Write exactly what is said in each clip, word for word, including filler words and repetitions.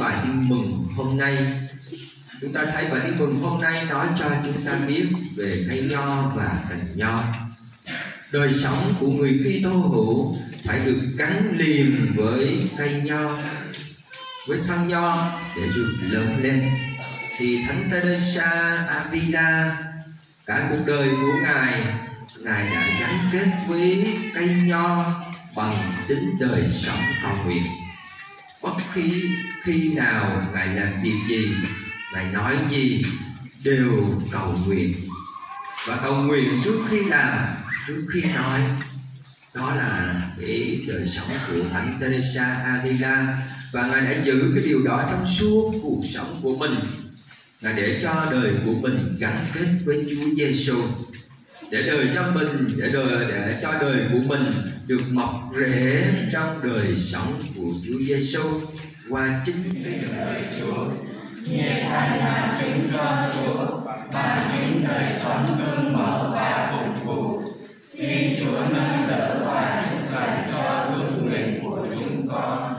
bài tin mừng hôm nay. Chúng ta thấy bài tin mừng hôm nay nói cho chúng ta biết về cây nho và cành nho. Đời sống của người Kitô hữu phải được gắn liền với cây nho, với thân nho để được lớn lên. Thì Thánh Teresa Avila, cả cuộc đời của ngài, ngài đã gắn kết với cây nho bằng chính đời sống cầu nguyện. Bất kỳ khi nào ngài làm việc gì, ngài nói gì đều cầu nguyện, và cầu nguyện trước khi làm, trước khi nói. Đó là cái đời sống của Thánh Teresa Avila, và ngài đã giữ cái điều đó trong suốt cuộc sống của mình. Ngài để cho đời của mình gắn kết với Chúa Giêsu, để đời cho mình, để đời để cho đời của mình được mọc rễ trong đời sống của Chúa Giêsu qua chính cái đời Chúa. Nhiệt thành là chứng cho Chúa và chính đời sống gương mẫu và phục vụ. Xin Chúa nâng đỡ và chúc lành cho ước nguyện của chúng con.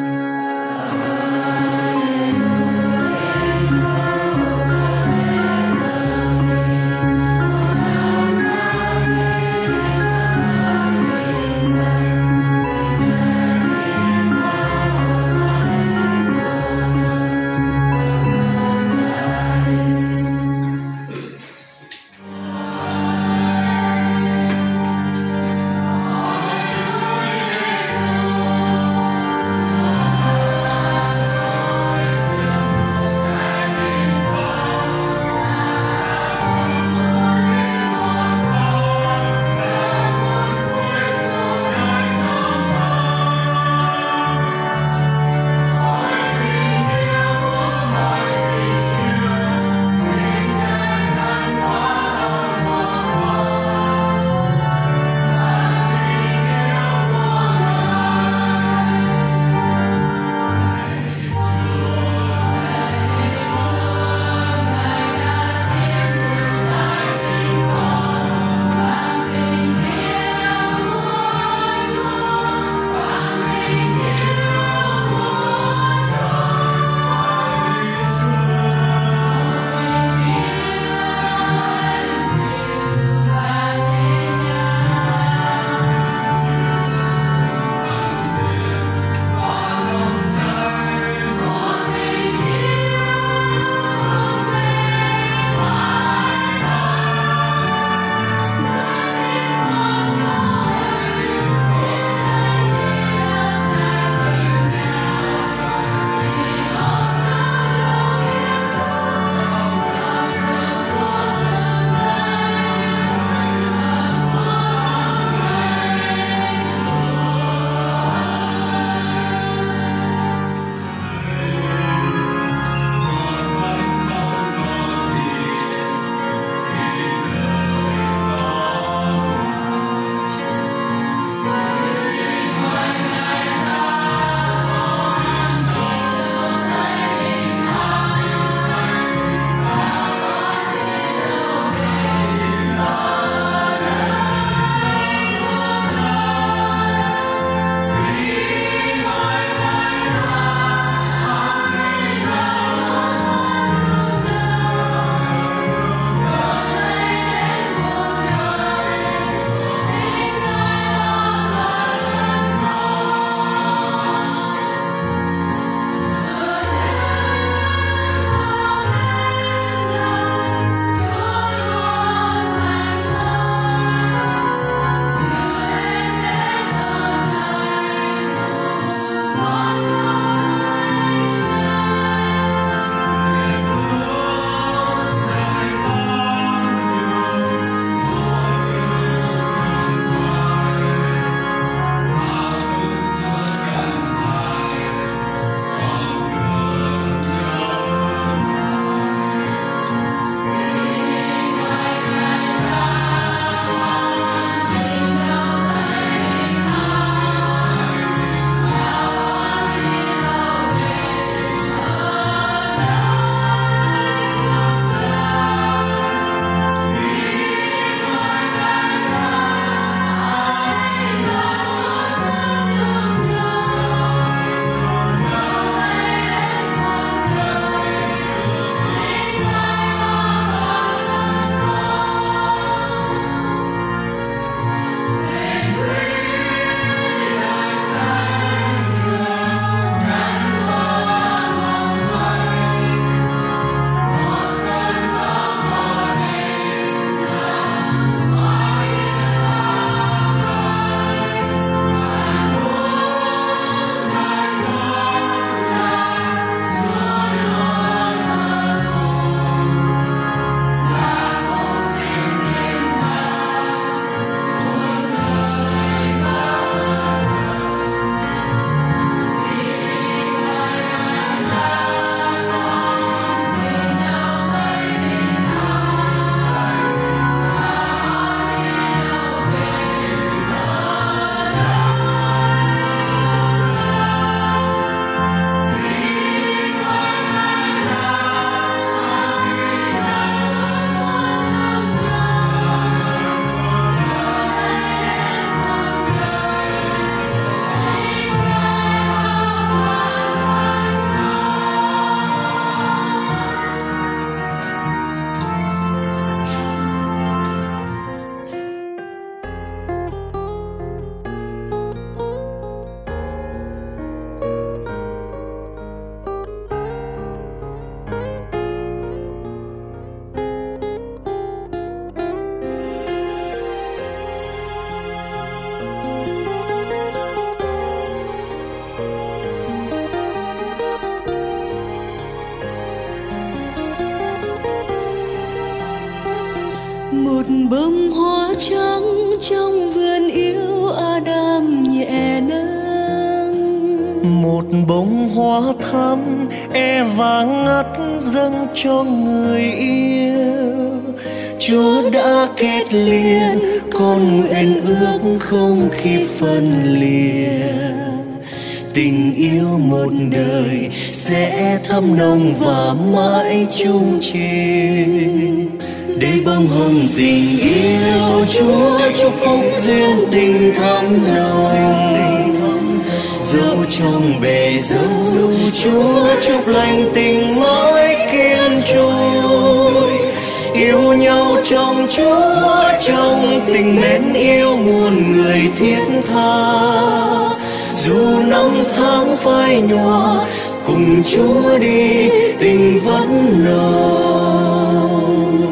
Hãy subscribe cho kênh Ghiền Mì Gõ để không bỏ lỡ Một bông hoa trắng trong vườn yêu Adam nhẹ nâng, một bông hoa thắm Eva ngắt dâng cho người yêu. Chúa đã kết liền con nguyện ước không khi phân lìa. Tình yêu một đời sẽ thắm nồng và mãi chung trên. Để bông hồng tình yêu Chúa chúc phúc duyên tình thắm nồng. Dẫu trong bể dâu Chúa chúc lành tình mãi kiên trôi. Yêu nhau trong Chúa trong tình mến yêu muôn người thiết tha. Dù năm tháng phai nhòa cùng Chúa đi tình vẫn nồng.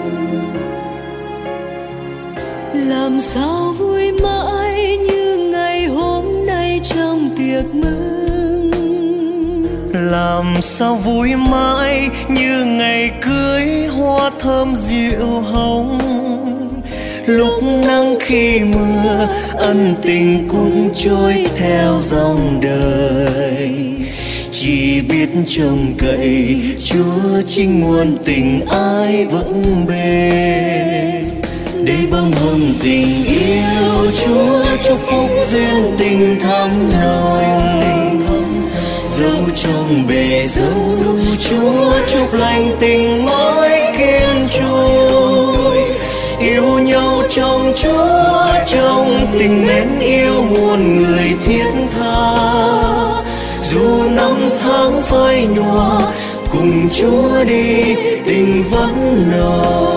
Làm sao vui mãi như ngày hôm nay trong tiệc mừng. Làm sao vui mãi như ngày cưới hoa thơm dịu hồng. Lúc nắng khi mưa ân tình cũng trôi theo dòng đời. Chỉ biết trông cậy Chúa chính nguồn tình ai vững bền. Để bông hồng tình yêu Chúa chúc phúc duyên tình thắm nồng. Dẫu trong bể dâu Chúa chúc lành tình mãi kiên trôi. Yêu nhau trong Chúa trong tình mến yêu muôn người thiết tha. Dù năm tháng phai nhòa cùng Chúa đi tình vẫn nồng.